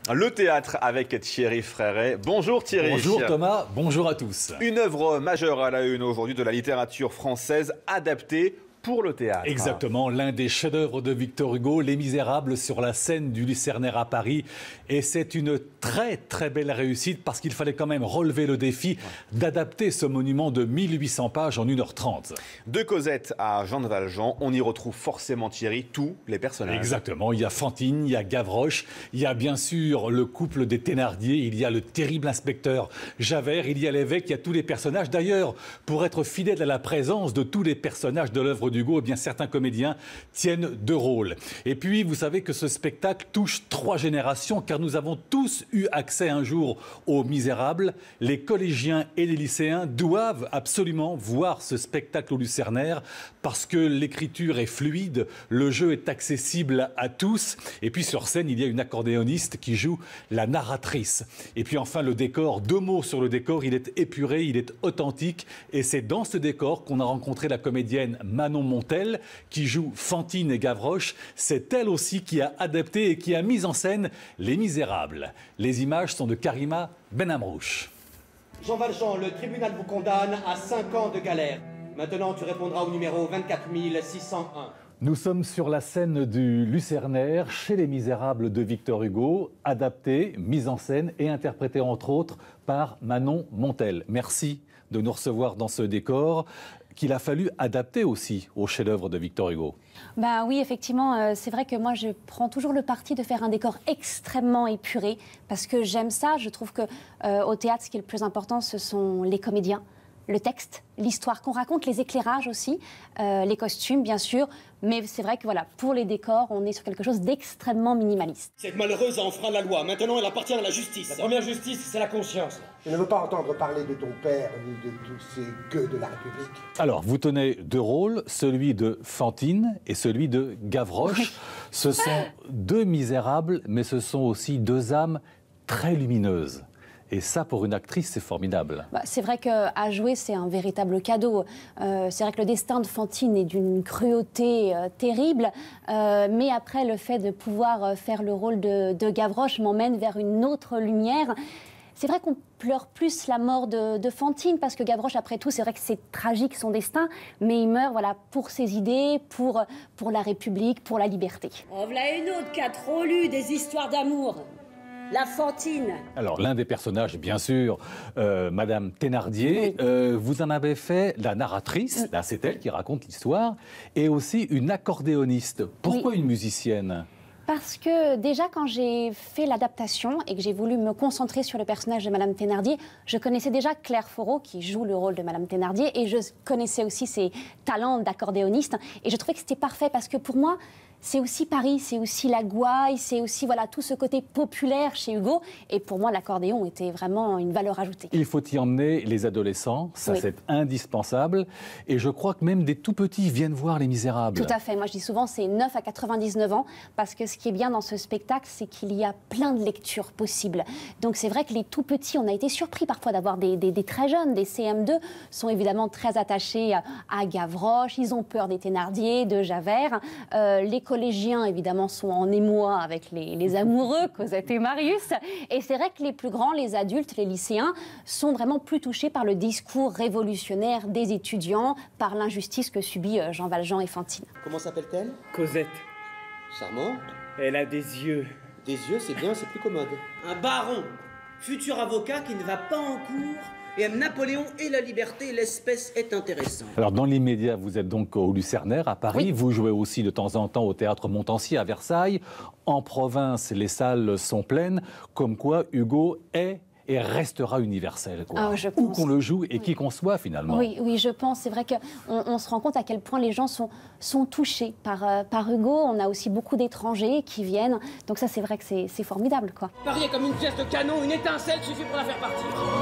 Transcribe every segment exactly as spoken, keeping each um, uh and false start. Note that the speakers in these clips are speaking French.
Le théâtre avec Thierry Fréret. Bonjour Thierry. Bonjour Thomas, bonjour à tous. Une œuvre majeure à la une aujourd'hui de la littérature française adaptée pour le théâtre. Exactement, l'un des chefs-d'œuvre de Victor Hugo, Les Misérables, sur la scène du Lucernaire à Paris. Et c'est une très très belle réussite parce qu'il fallait quand même relever le défi d'adapter ce monument de mille huit cents pages en une heure trente. De Cosette à Jean Valjean, on y retrouve forcément Thierry, tous les personnages. Exactement, il y a Fantine, il y a Gavroche, il y a bien sûr le couple des Thénardier, il y a le terrible inspecteur Javert, il y a l'évêque, il y a tous les personnages. D'ailleurs, pour être fidèle à la présence de tous les personnages de l'œuvre d'Hugo, eh bien certains comédiens tiennent deux rôles. Et puis, vous savez que ce spectacle touche trois générations, car nous avons tous eu accès un jour aux Misérables. Les collégiens et les lycéens doivent absolument voir ce spectacle au Lucernaire, parce que l'écriture est fluide, le jeu est accessible à tous. Et puis sur scène, il y a une accordéoniste qui joue la narratrice. Et puis enfin, le décor, deux mots sur le décor, il est épuré, il est authentique. Et c'est dans ce décor qu'on a rencontré la comédienne Manon Montel, qui joue Fantine et Gavroche. C'est elle aussi qui a adapté et qui a mis en scène Les Misérables. Les images sont de Karima Benamrouche. Jean Valjean, le tribunal vous condamne à cinq ans de galère. Maintenant, tu répondras au numéro vingt-quatre mille six cent un. Nous sommes sur la scène du Lucernaire, chez Les Misérables de Victor Hugo, adapté, mise en scène et interprété entre autres par Manon Montel. Merci de nous recevoir dans ce décor qu'il a fallu adapter aussi au chef-d'œuvre de Victor Hugo. Ben oui, effectivement, euh, c'est vrai que moi je prends toujours le parti de faire un décor extrêmement épuré parce que j'aime ça. Je trouve que euh, au théâtre, ce qui est le plus important, ce sont les comédiens, le texte, l'histoire qu'on raconte, les éclairages aussi, euh, les costumes bien sûr, mais c'est vrai que voilà, pour les décors, on est sur quelque chose d'extrêmement minimaliste. Cette malheureuse enfreint la loi, maintenant elle appartient à la justice. La première justice, c'est la conscience. Je ne veux pas entendre parler de ton père ni de tous ces gueux de la République. Alors, vous tenez deux rôles, celui de Fantine et celui de Gavroche. Ce sont deux misérables, mais ce sont aussi deux âmes très lumineuses. Et ça, pour une actrice, c'est formidable. Bah, c'est vrai qu'à jouer, c'est un véritable cadeau. Euh, c'est vrai que le destin de Fantine est d'une cruauté euh, terrible. Euh, mais après, le fait de pouvoir faire le rôle de, de Gavroche m'emmène vers une autre lumière. C'est vrai qu'on pleure plus la mort de, de Fantine, parce que Gavroche, après tout, c'est vrai que c'est tragique son destin, mais il meurt voilà, pour ses idées, pour, pour la République, pour la liberté. En voilà une autre qui a trop lu des histoires d'amour. La Fantine. Alors, l'un des personnages, bien sûr, euh, Madame Thénardier, oui. euh, vous en avez fait la narratrice, oui. Là c'est elle qui raconte l'histoire, et aussi une accordéoniste. Pourquoi oui. Une musicienne ? Parce que déjà, quand j'ai fait l'adaptation et que j'ai voulu me concentrer sur le personnage de Madame Thénardier, je connaissais déjà Claire Foreau, qui joue le rôle de Madame Thénardier, et je connaissais aussi ses talents d'accordéoniste. Et je trouvais que c'était parfait, parce que pour moi, c'est aussi Paris, c'est aussi la gouaille, c'est aussi voilà, tout ce côté populaire chez Hugo. Et pour moi, l'accordéon était vraiment une valeur ajoutée. Il faut y emmener les adolescents, ça oui. C'est indispensable. Et je crois que même des tout-petits viennent voir Les Misérables. Tout à fait. Moi, je dis souvent, c'est neuf à quatre-vingt-dix-neuf ans, parce que ce qui est bien dans ce spectacle, c'est qu'il y a plein de lectures possibles. Donc c'est vrai que les tout-petits, on a été surpris parfois d'avoir des, des, des très jeunes, des C M deux, sont évidemment très attachés à Gavroche, ils ont peur des Thénardier, de Javert. Euh, les collégiens, évidemment, sont en émoi avec les, les amoureux, Cosette et Marius. Et c'est vrai que les plus grands, les adultes, les lycéens, sont vraiment plus touchés par le discours révolutionnaire des étudiants, par l'injustice que subit Jean Valjean et Fantine. Comment s'appelle-t-elle ? Cosette. Charmante. Elle a des yeux. Des yeux, c'est bien, c'est plus commode. Un baron, futur avocat qui ne va pas en cours et aime Napoléon et la liberté, l'espèce est intéressante. Alors dans l'immédiat, vous êtes donc au Lucernaire à Paris, oui. Vous jouez aussi de temps en temps au Théâtre Montansier à Versailles. En province, les salles sont pleines, comme quoi Hugo est et restera universel, quoi. Ah, je pense. Où qu'on le joue et oui. qui qu'on soit finalement. Oui, oui, je pense. C'est vrai qu'on on se rend compte à quel point les gens sont, sont touchés par, euh, par Hugo. On a aussi beaucoup d'étrangers qui viennent. Donc ça, c'est vrai que c'est formidable, quoi. Paris est comme une pièce de canon, une étincelle suffit pour la faire partir.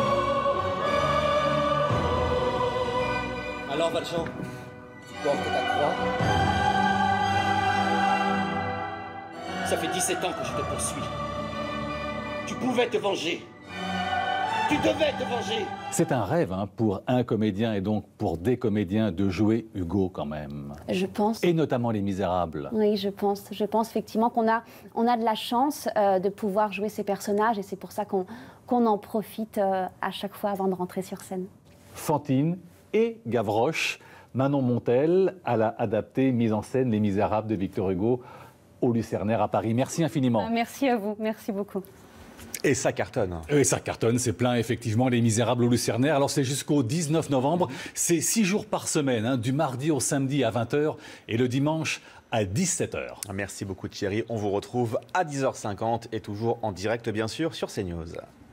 Alors, Valjean, tu portes ta croix. Ça fait dix-sept ans que je te poursuis. Tu pouvais te venger. Tu devais te venger. C'est un rêve hein, pour un comédien et donc pour des comédiens de jouer Hugo quand même. Je pense. Et notamment Les Misérables. Oui, je pense. Je pense effectivement qu'on a, on a de la chance euh, de pouvoir jouer ces personnages et c'est pour ça qu'on qu'on en profite euh, à chaque fois avant de rentrer sur scène. Fantine et Gavroche, Manon Montel, elle a adapté, mise en scène Les Misérables de Victor Hugo au Lucernaire à Paris. Merci infiniment. Merci à vous, merci beaucoup. Et ça cartonne. Et ça cartonne, c'est plein effectivement, Les Misérables au Lucernaire. Alors c'est jusqu'au dix-neuf novembre, c'est six jours par semaine, hein, du mardi au samedi à vingt heures et le dimanche à dix-sept heures. Merci beaucoup Thierry, on vous retrouve à dix heures cinquante et toujours en direct bien sûr sur CNews.